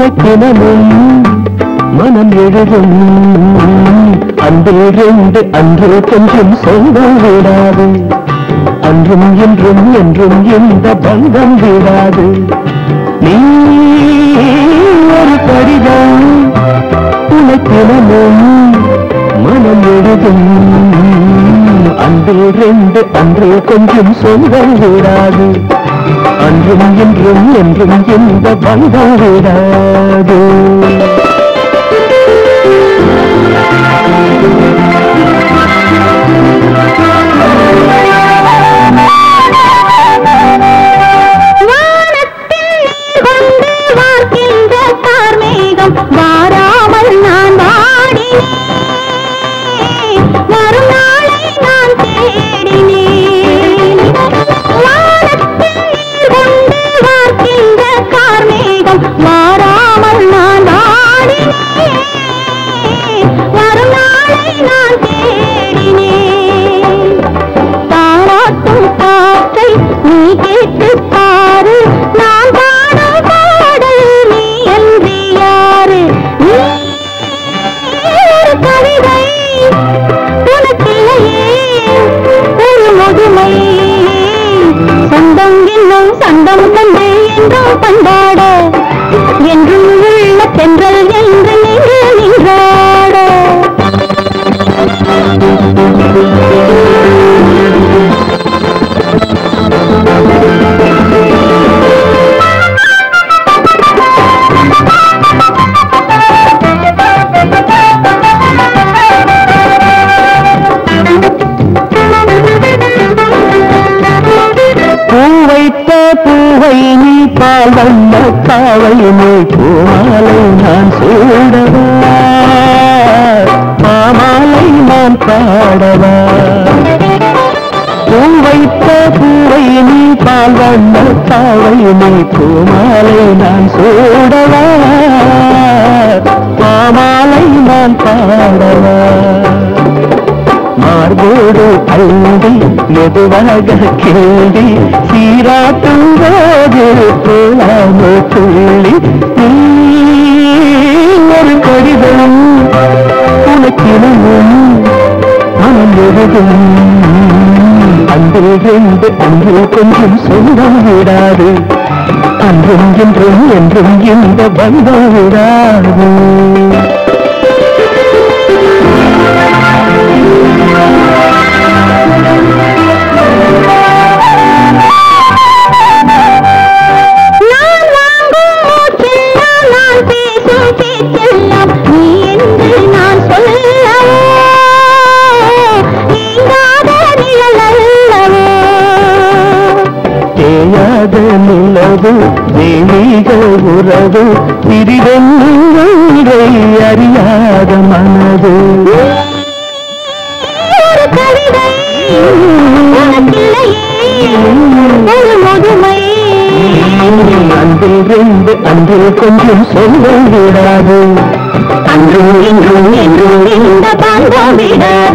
உனக்கினமும் மனம் எழுதும் அன்றிலிருந்து அன்று கொஞ்சம் சொந்தம் விடாது அன்றும் என்றும் என்றும் இந்த பந்தம் விடாது நீ ஒரு கடிதம் உனக்கினமும் மனம் எழுதும் அன்றிலிருந்து அன்று கொஞ்சம் சொந்தம் விடாது அன்றும் என்றும் என்றும் இந்த பந்தம் விடாது வாராமல் நான் வாடினேன் மறுநாளை நான் தேடினேன் வானத்தில் நீர் கொண்டு வார்க்கின்ற கார்மேகம் வாராமல் நான் வாடினேன் மறுநாளை நான் தேடினேன் தாராட்டும் காற்றை நீ கேட்டு பாரு நான் பாடும் பாடல் நீ அன்றி யாரு ஒரு கவிதை உனக்கில்லையே ஒரு முதுமை சொந்தம் என்னும் சந்தம் கண்டு என்றும் பண்பாட என்றும் உள்ள தென்றல் என்று நின்று நின்றாட பூவைத்த பூவை நீ பால் வந்த காவை நீ பூமாலை நான் சூடவா பாமாலை நான் பாடவா பூவைத்த பூவை நீ பால் வந்த காவை நீ பூமாலை நான் சூடவா பாமாலை நான் பாடவா மார்போடு அழுந்தி மெதுவாக கேள்வி சீராட்டும் போது போலாமோ துள்ளி ஒரு கடிதம் உனக்கினமும் மனம் எழுதும் அன்றிலிருந்து அன்று கொஞ்சம் சொந்தம் விடாது அன்றும் என்றும் என்றும் இந்த பந்தம் விடாது நிலவு தெய்வீக உறவு பிரிவென்றை அறியாத மனது ஒரு கவிதை ஒரு முதுமை அன்றிலிருந்து அன்றில் கொஞ்சம் சொல்ல விடாது அன்றும் இன்றும் என்றும் இந்த பந்தம் விடாது